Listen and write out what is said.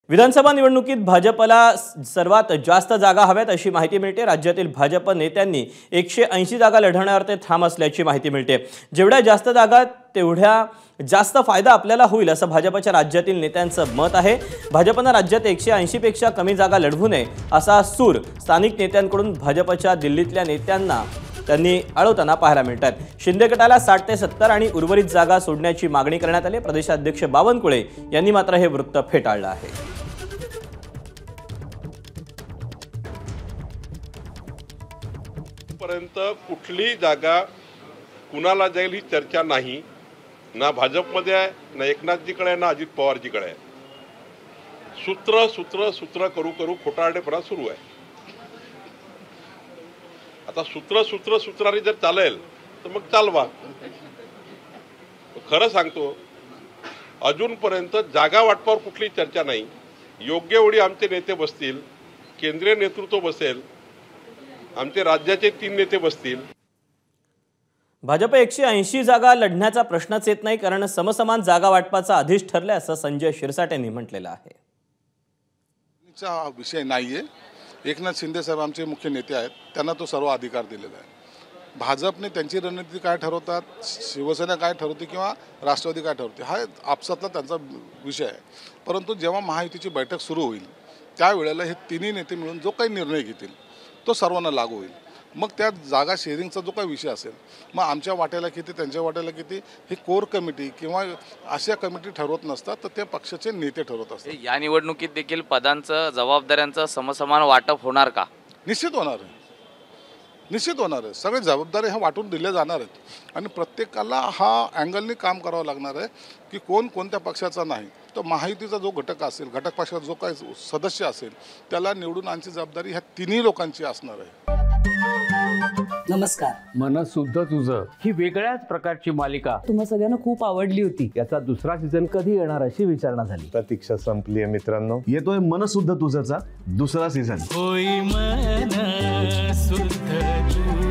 विधानसभा निवडणुकीत भाजपला सर्वात जास्त जागा हव्यात अशी माहिती मिळते। राज्यातील भाजप नेत्यांनी 180 जागा लढवण्यावर ते ठाम असल्याची माहिती मिळते। जेवढ्या जास्त जागा तेवढ्या जास्त फायदा आपल्याला होईल असं भाजपच्या राज्यातील नेत्यांचं मत आहे। भाजपनं राज्यात 180 पेक्षा कमी जागा लढवू नये असा सूर स्थानिक नेत्यांकडून भाजपच्या दिल्लीतल्या नेत्यांना त्यांनी अडवताना पाहायला मिळतात। शिंदे गटाला 60 ते 70 आणि उर्वरित जागा सोडण्याची मागणी करण्यात आली। प्रदेशाध्यक्ष बावनकुळे यांनी मात्र हे वृत्त फेटाळलं आहे। पर्यंत कुठली जागा कुणाला जाईल ही चर्चा नाही, ना भाजपमध्ये आहे, ना एकनाथजीकडे आहे, ना अजित पवारजीकडे आहे। सूत्र सूत्र सूत्र करू करू खोटारडेपणा सुरू आहे। आता सूत्र सूत्र सूत्राने जर चालेल तर मग चालवा। खरं सांगतो, अजूनपर्यंत जागा वाटपावर कुठली चर्चा नाही। योग्य वेळी आमचे नेते बसतील, केंद्रीय नेतृत्व बसेल, आमचे राज्याचे 3 नेते बसतील। भाजप 180 जागा लढण्याचा प्रश्नच येत नाही, कारण समसमान जागा वाटपाचा आधीच ठरले असं संजय शिरसाट यांनी म्हटलेलं आहे। चा विषय नाहीये। एकनाथ शिंदे साहेब आमचे मुख्य नेते आहेत, त्यांना तो सर्व अधिकार दिलेला आहे। भाजपने त्यांची रणनीती काय ठरवतात, शिवसेना काय ठरवते किंवा राष्ट्रवादी काय ठरवते, हा आपसातला त्यांचा विषय आहे। परंतु जेव्हा महायुतीची बैठक सुरू होईल त्यावेळेला हे तिन्ही नेते मिळून जो काही निर्णय घेतील तो सर्वांना लागू होईल। मग त्या जागा शेअरिंगचा जो काही विषय असेल, मग आमच्या वाट्याला किती त्यांच्या वाट्याला किती हे कोर कमिटी किंवा अशा कमिटी ठरवत नसतात, तर ते पक्षाचे नेते ठरवत असतात। या निवडणुकीत देखील पदांचं जबाबदाऱ्यांचं समसमान वाटप होणार का? निश्चित होणार आहे, निश्चित होणार आहे। सगळे जबाबदारी ह्या वाटून दिल्या जाणार आहेत आणि प्रत्येकाला हा अँगलने काम करावं लागणार आहे की कोण कोणत्या पक्षाचा नाही। तो महायुतीचा जो घटक असेल, घटक पक्षाचा जो काही सदस्य असेल, त्याला निवडून आणण्याची जबाबदारी ह्या तिन्ही लोकांची असणार आहे। नमस्कार। मन शुद्ध तुझं ही वेगळ्याच प्रकारची मालिका तुम्हा सगळ्यांना खूप आवडली होती। याचा दुसरा सीझन कधी येणार अशी विचारणा झाली। प्रतीक्षा संपली आहे मित्रांनो, येतोय मन शुद्ध तुझंचा दुसरा सीझन। होई मन शुद्ध